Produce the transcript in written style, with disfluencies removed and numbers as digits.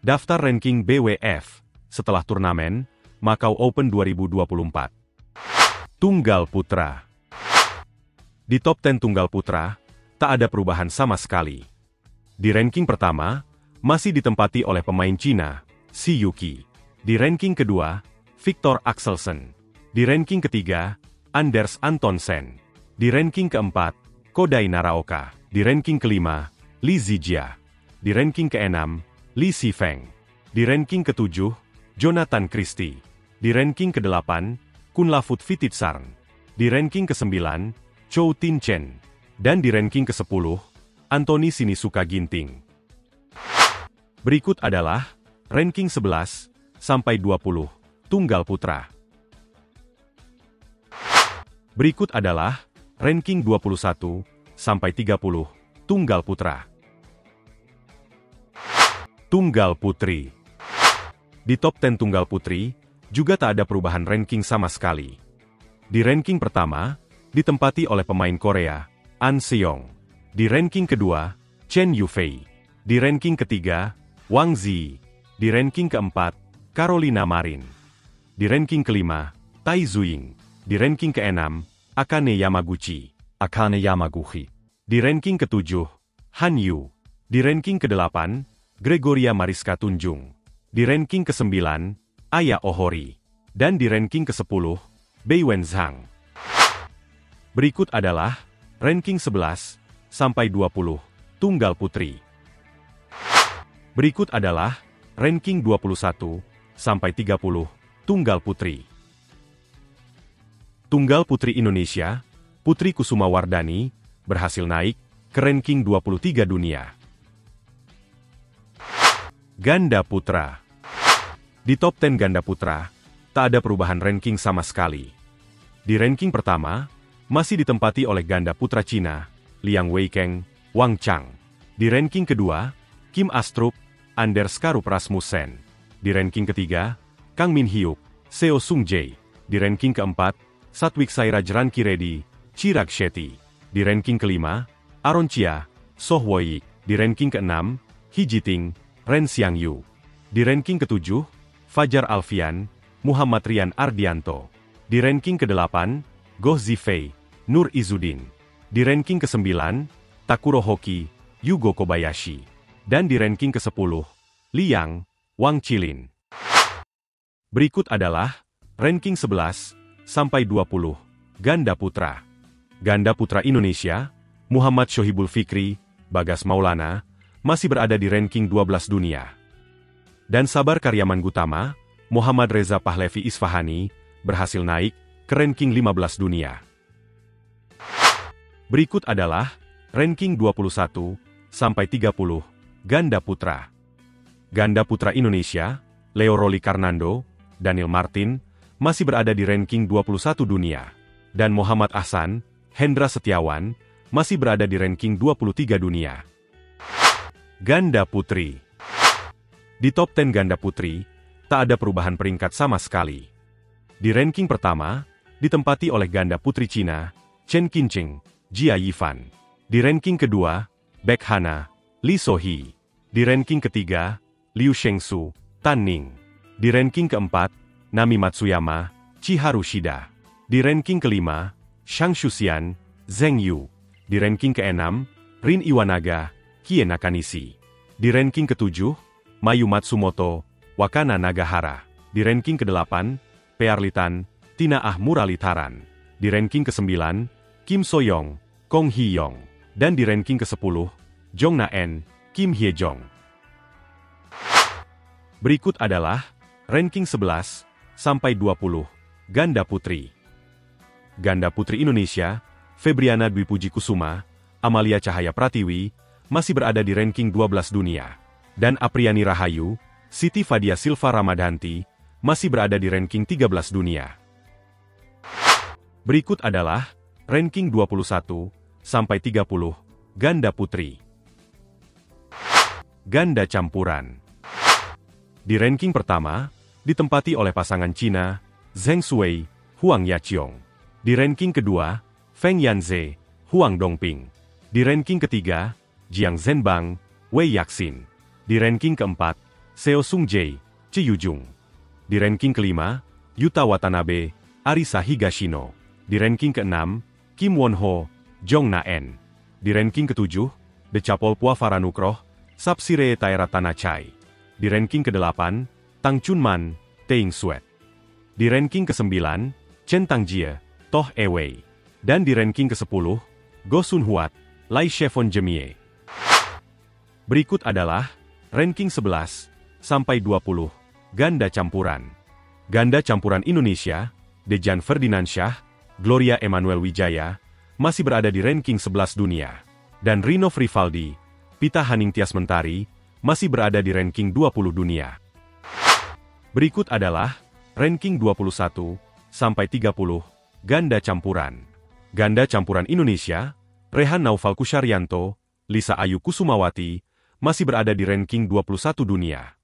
Daftar ranking BWF setelah turnamen Macau Open 2024. Tunggal putra. Di top 10 tunggal putra, tak ada perubahan sama sekali. Di ranking pertama, masih ditempati oleh pemain Cina, Shi Yuqi. Di ranking kedua, Viktor Axelsen. Di ranking ketiga, Anders Antonsen. Di ranking keempat, Kodai Naraoka. Di ranking kelima, Li Zijia. Di ranking keenam, Li Shifeng. Di ranking ketujuh, Jonathan Christie. Di ranking kedelapan, Kunlavut Vititsarn. Di ranking kesembilan, Chou Tin Chen. Dan di ranking ke-10, Anthony Sinisuka Ginting. Berikut adalah ranking 11 sampai 20 tunggal putra. Berikut adalah ranking 21 sampai 30 tunggal putra. Tunggal putri. Di top 10 tunggal putri, juga tak ada perubahan ranking sama sekali. Di ranking pertama, ditempati oleh pemain Korea, An Seong. Di ranking kedua, Chen Yufei. Di ranking ketiga, Wang Zi. Di ranking keempat, Carolina Marin. Di ranking kelima, Tai Tzuying. Di ranking keenam, Akane Yamaguchi. Di ranking ketujuh, Han Yu. Di ranking kedelapan, Gregoria Mariska Tunjung. Di ranking ke-9, Aya Ohori. Dan di ranking ke-10, Bei Wenzhang. Berikut adalah ranking 11 sampai 20 tunggal putri. Berikut adalah ranking 21 sampai 30 tunggal putri. Tunggal putri Indonesia, Putri Kusuma Wardani, berhasil naik ke ranking 23 dunia. Ganda putra. Di top 10 ganda putra, tak ada perubahan ranking sama sekali. Di ranking pertama, masih ditempati oleh ganda putra Cina, Liang Weikeng, Wang Chang. Di ranking kedua, Kim Astrup, Anders Karup Rasmussen. Di ranking ketiga, Kang Min Hyuk, Seo Sung Jae. Di ranking keempat, Satwik Sairaj Rankireddy, Chirag Shetty. Di ranking kelima, Aaron Chia, Soh Woyik. Di ranking keenam, He Jiting, Ren Xiangyu. Di ranking ketujuh, Fajar Alfian, Muhammad Rian Ardianto. Di ranking ke-8, Goh Zifei, Nur Izzuddin. Di ranking ke-9, Takuro Hoki, Yugo Kobayashi. Dan di ranking ke-10, Liang, Wang Qilin. Berikut adalah ranking 11 sampai 20 ganda putra. Ganda putra Indonesia, Muhammad Shohibul Fikri, Bagas Maulana, masih berada di ranking 12 dunia. Dan Sabar Karyaman Gutama, Muhammad Reza Pahlevi Isfahani, berhasil naik ke ranking 15 dunia. Berikut adalah ranking 21 sampai 30 ganda putra. Ganda putra Indonesia, Leo Roli Karnando, Daniel Martin, masih berada di ranking 21 dunia. Dan Muhammad Ahsan, Hendra Setiawan, masih berada di ranking 23 dunia. Ganda putri. Di top 10 ganda putri, tak ada perubahan peringkat sama sekali. Di ranking pertama, ditempati oleh ganda putri Cina, Chen Qincheng, Jia Yifan. Di ranking kedua, Baek Hana, Lee So-hee. Di ranking ketiga, Liu Shengsu, Tan Ning. Di ranking keempat, Nami Matsuyama, Chiharu Shida. Di ranking kelima, Shang Shuxian, Zheng Yu. Di ranking keenam, Rin Iwanaga, Kie Nakanishi. Di ranking ketujuh, Mayu Matsumoto, Wakana Nagahara. Di ranking ke-8, Pearlitan, Tina Ahmuralitaran. Di ranking ke-9, Kim Soyoung, Kong Hee-yong. Dan di ranking ke-10, Jong Na-en, Kim Hye-jong. Berikut adalah ranking 11 sampai 20 ganda putri. Ganda putri Indonesia, Febriana Dwi Puji Kusuma, Amalia Cahaya Pratiwi, masih berada di ranking 12 dunia. Dan Apriani Rahayu, Siti Fadia Silva Ramadhanti, masih berada di ranking 13 dunia. Berikut adalah ranking 21 sampai 30 ganda putri. Ganda campuran. Di ranking pertama, ditempati oleh pasangan Cina, Zheng Shuai, Huang Yaqiong. Di ranking kedua, Feng Yanze, Huang Dongping. Di ranking ketiga, Jiang Zhenbang, Wei Yaxin. Di ranking keempat, Seo Sung-jae, Che Yu-jung. Di ranking kelima, Yuta Watanabe, Arisa Higashino. Di ranking keenam, Kim Won-ho, Jong Na-en. Di ranking ketujuh, Decapolpua Varanukroh, Sapsiree Taerattanachai. Di ranking ke-8, Tang Chunman, Teing Sweat. Di ranking ke-9, Chen Tangjie, Toh Ewei. Dan di ranking ke-10, Go Sun Huat, Lai Shevon Jemie. Berikut adalah ranking 11 sampai 20 ganda campuran. Ganda campuran Indonesia, Dejan Ferdinandsyah, Gloria Emmanuel Wijaya, masih berada di ranking 11 dunia. Dan Rinov Rivaldi, Pita Haningtyas Mentari, masih berada di ranking 20 dunia. Berikut adalah ranking 21 sampai 30 ganda campuran. Ganda campuran Indonesia, Rehan Naufal Kusyaryanto, Lisa Ayu Kusumawati, masih berada di ranking 21 dunia.